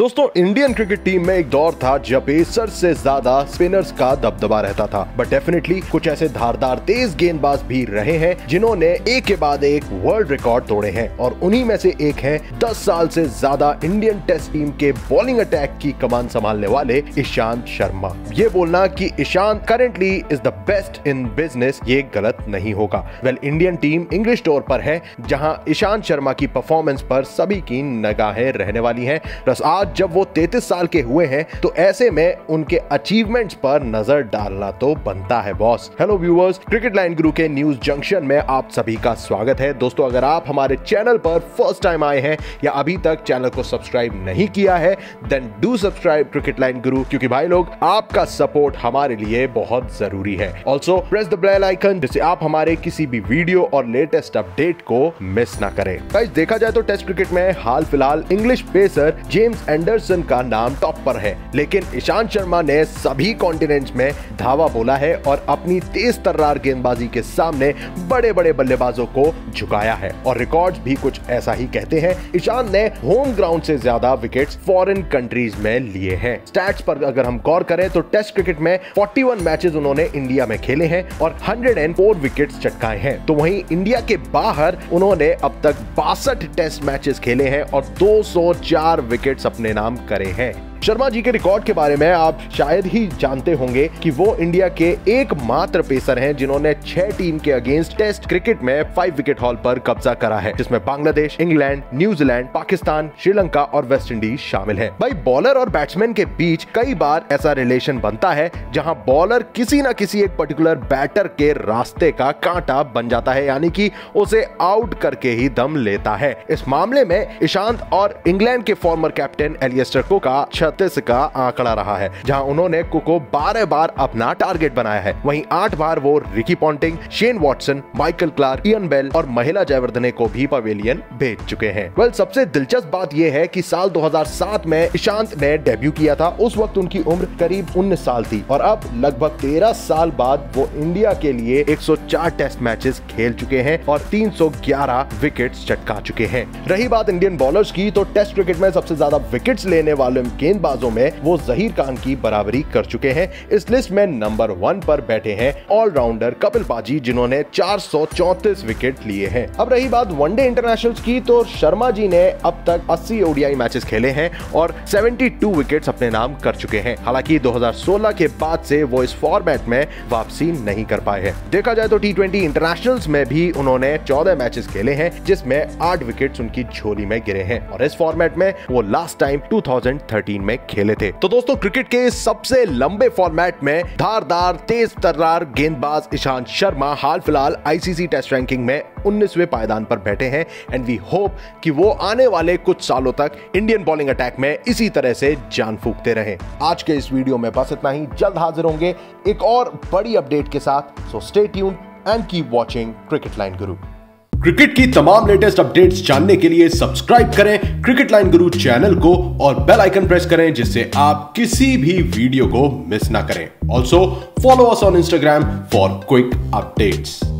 दोस्तों Indian cricket team में एक दौर था जब पेसर से ज्यादा स्पिनर्स का दबदबा रहता था, बट डेफिनेटली कुछ ऐसे धारदार तेज गेंदबाज भी रहे हैं जिन्होंने एक के बाद एक वर्ल्ड रिकॉर्ड तोड़े हैं और उन्हीं में से एक हैं 10 साल से ज्यादा इंडियन टेस्ट टीम के बॉलिंग अटैक की कमान संभालने वाले ईशांत शर्मा। ये बोलना कि Ishant currently is the best in business ये गलत नहीं होगा। Well, Indian team English tour पर है जहां ईशांत शर्मा की परफॉर्मेंस पर सभी की निगाहें रहने वाली हैं। प्लस आज जब वो 33 साल के हुए हैं तो ऐसे में उनके अचीवमेंट्स पर नजर डालना तो बनता है boss. Hello viewers, cricket line Guru के न्यूज जंक्शन में आप सभी का स्वागत है। दोस्तों अगर आप हमारे चैनल पर फर्स्ट टाइम आए हैं या अभी तक चैनल को सब्सक्राइब नहीं किया है, then do subscribe cricket line Guru, क्योंकि भाई लोग आपका सपोर्ट हमारे लिए बहुत जरूरी है। Also press the bell icon जिससे आप हमारे किसी भी वीडियो और लेटेस्ट अपडेट को मिस ना करें। गाइस, देखा जाए तो टेस्ट क्रिकेट में हाल फिलहाल इंग्लिश पेसर जेम्स एंडरसन का नाम टॉप पर है, लेकिन ईशांत शर्मा ने सभी कॉन्टिनेंट्स में धावा बोला है और अपनी तेज तर्रार गेंदबाजी के सामने बड़े बड़े बल्लेबाजों को झुकाया है और रिकॉर्ड्स भी कुछ ऐसा ही कहते हैं। ईशांत ने होम ग्राउंड से ज्यादा विकेट्स फॉरेन कंट्रीज में लिए हैं। स्टैट्स पर अगर हम गौर करें तो टेस्ट क्रिकेट में 41 मैचेस उन्होंने इंडिया में खेले हैं और 104 विकेट्स चटकाए हैं। तो वहीं इंडिया के बाहर उन्होंने अब तक 62 टेस्ट मैचेस खेले हैं और 204 विकेट्स अपने नाम करे हैं। शर्मा जी के रिकॉर्ड के बारे में आप शायद ही जानते होंगे कि वो इंडिया के एकमात्र पेसर हैं जिन्होंने 6 टीम के अगेंस्ट टेस्ट क्रिकेट में 5 विकेट हॉल पर कब्जा करा है, जिसमें बांग्लादेश, इंग्लैंड, न्यूजीलैंड, पाकिस्तान, श्रीलंका और वेस्ट इंडीज शामिल है। भाई, बॉलर और बैट्समैन के बीच कई बार ऐसा रिलेशन बनता है जहां बॉलर किसी न किसी एक पर्टिकुलर बैटर के रास्ते का कांटा बन जाता है, यानी कि उसे आउट करके ही दम लेता है। इस मामले में ईशांत और इंग्लैंड के फॉर्मर कैप्टन एलियस्टर कुक का 36 का आंकड़ा रहा है, जहां उन्होंने कुक को 12 बार अपना टारगेट बनाया है। वहीं 8 बार वो Ricky Ponting, Shane Watson, Michael Clarke, Ian Bell और महिला जयवर्धने को भी पवेलियन भेज चुके हैं। वेल, सबसे दिलचस्प बात यह है कि साल 2007 में ईशांत ने डेब्यू किया था। उस वक्त उनकी उम्र करीब 19 साल थी और अब लगभग 13 साल बाद वो इंडिया के लिए 104 टेस्ट मैचेस खेल चुके हैं और 311 विकेट्स चटका चुके हैं। रही बात इंडियन बॉलर्स की, तो टेस्ट क्रिकेट में सबसे ज्यादा विकेट्स लेने वाले गेंदबाजों में वो जहीर खान की बराबरी कर चुके हैं। इस लिस्ट में नंबर 1 पर बैठे हैं ऑलराउंडर कपिल पाजी, जिन्होंने 434 विकेट लिए हैं। अब रही बात वनडे इंटरनेशनल्स की, तो शर्मा जी ने अब तक 80 ओडीआई मैचेस खेले हैं और 72 विकेट्स अपने नाम कर चुके हैं। हालांकि 2016 के बाद से वो इस फॉर्मेट में वापसी नहीं कर पाए हैं। देखा जाए तो टी20 इंटरनेशनल्स में भी उन्होंने 14 मैचेस खेले हैं, जिसमें 8 विकेट्स उनकी झोली में गिरे हैं और इस फॉर्मेट में वो लास्ट टाइम 2013 में खेले थे। तो दोस्तों, क्रिकेट के सबसे लंबे फॉर्मेट में धारदार तेज तर्रार गेंदबाज ईशांत शर्मा हाल फिलहाल आईसीसी टेस्ट रैंकिंग में 19वें पायदान पर बैठे हैं एंड वी होप कि वो आने वाले कुछ सालों तक इंडियन बॉलिंग अटैक में इसी तरह से जान फूंकते रहें। आज के इस वीडियो में बस इतना ही। जल्द हाजिर होंगे एक और बड़ी अपडेट के साथ, so stay tuned and keep watching cricket line Guru. Cricket की तमाम लेटेस्ट अपडेट्स जानने के लिए सब्सक्राइब करें क्रिकेट लाइन गुरु चैनल को और बेल आइकन प्रेस करें जिससे आप किसी भी वीडियो को मिस ना करें। Also follow us on Instagram for quick updates.